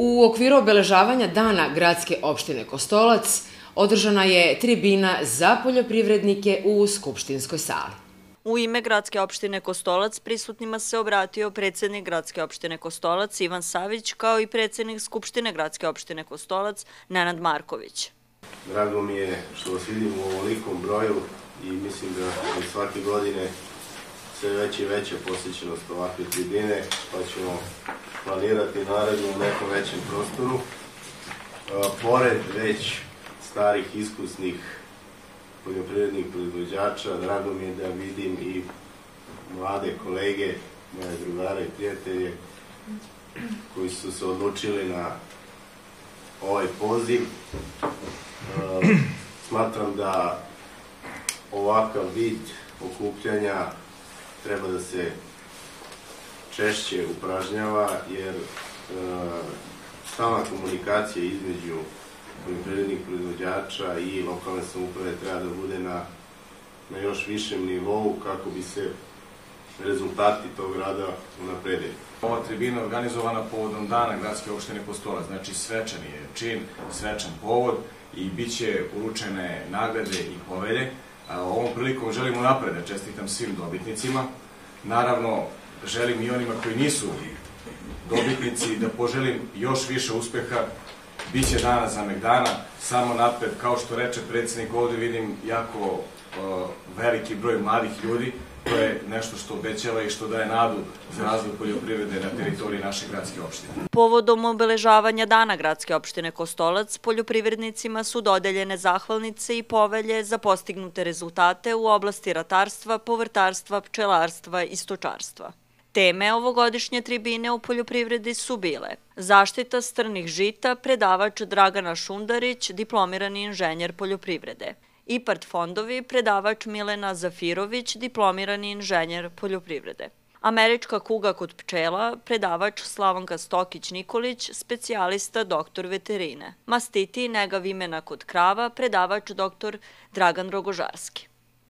U okviru obeležavanja Dana gradske opštine Kostolac održana je tribina za poljoprivrednike u Skupštinskoj sali. U ime gradske opštine Kostolac prisutnima se obratio predsednik gradske opštine Kostolac Ivan Savić, kao i predsednik Skupštine gradske opštine Kostolac Nenad Marković. Drago mi je što vas vidim u ovolikom broju i mislim da svake godine sve veća i veća posjećenost ovakve tribine, pa ćemo planirati naredno u nekom većem prostoru. Pored već starih, iskusnih poljoprivrednih proizvođača, drago mi je da vidim i mlade kolege, moje drugare i prijatelje koji su se odlučili na ovaj poziv. Smatram da ovakav vid okupljanja treba da se češće upražnjava, jer stalna komunikacija između poljoprivrednih proizvođača i lokalne samouprave treba da bude na još višem nivou kako bi se rezultati tog rada unapredili. Ova tribina je organizovana povodom Dana gradske opštine Kostolac, znači svečan je čin, svečan povod i bit će uručene nagrade i povelje. Ovom prilikom želim unapred da čestitam svim dobitnicima. Naravno, želim i onima koji nisu dobitnici da poželim još više uspeha. Biće dana za megdana, samo napred, kao što reče predsjednik, ovde vidim jako veliki broj mladih ljudi. To je nešto što obećava i što daje nadu za razvoj poljoprivrede na teritoriji naše gradske opštine. Povodom obeležavanja Dana gradske opštine Kostolac, poljoprivrednicima su dodeljene zahvalnice i povelje za postignute rezultate u oblasti ratarstva, povrtarstva, pčelarstva i stočarstva. Teme ovogodišnje tribine u poljoprivredi su bile zaštita strnih žita, predavač Dragana Šundarić, diplomirani inženjer poljoprivrede, IPARD fondovi, predavač Milena Zafirović, diplomirani inženjer poljoprivrede, američka kuga kod pčela, predavač Slavanka Stokić-Nikolić, specijalista doktor veterine, mastiti i nega vimena kod krava, predavač doktor Dragan Rogožarski.